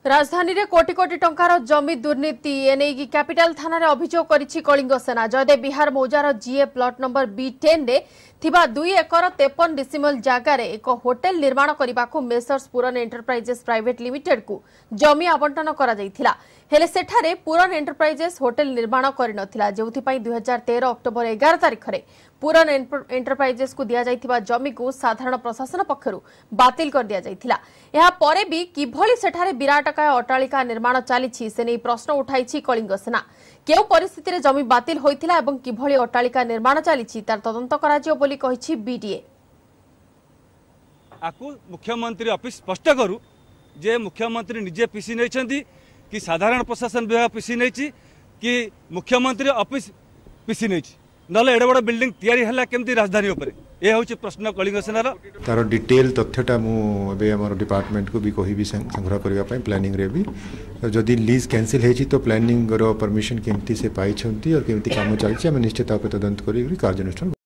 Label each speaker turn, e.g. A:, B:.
A: राजधानी रे कोटी कोटी टंकार जमी दुर्नीति एने कैपिटल थाना रे अभियोग करिछि कलिंग सेना। जयदेव बिहार मौजार जीए प्लॉट नंबर B10 रे थिबा 2 एकर 53 डिसिमल जगार एक होटेल निर्माण करने को messrs Puran enterprises private limited को जमी आवंटन करा जायथिला। हेले सेठारे पूरन एंटरप्राइजेस होटेल निर्माण करिनथिला, जेउथिपई 2013 अक्टोबर 11 तारिख रे पूरन एंटरप्राइजेस को दिया जायथिबा जमी को साधारण प्रशासन पक्षरु बातिल कर दिया जायथिला। एहा परे भी किभली सेठारे विराटकाय अट्टालिका निर्माण चलीछि से नै प्रश्न उठाइछि कलिंग सेना। केउ परिस्थिति रे जमी बातिल होइथिला एवं किभली अट्टालिका निर्माण चलीछि तार तदंत कराजियो बोली कहिछि बीडीए।
B: आकु मुख्यमंत्री ऑफिस स्पष्ट करू जे मुख्यमंत्री निजे पीसी नै कि साधारण प्रशासन विभाग पीसी नहीं कि मुख्यमंत्री ऑफिस पीसी नहीं नले एडे बड़ बिल्डिंग तैयारी हला केमती राजधानी ऊपर ये हूँ प्रश्न कलिंग सेनार
C: तार डिटेल तथ्यटा मुझे डिपार्टमेंट को भी कहि संग्रह करने प्लानिंग रे भी जदि लीज कैंसिल है तो प्लानिंग परमिशन केमती से पाई और केमती काम चलती निश्चित तदंत कर कार्यानुष्ठान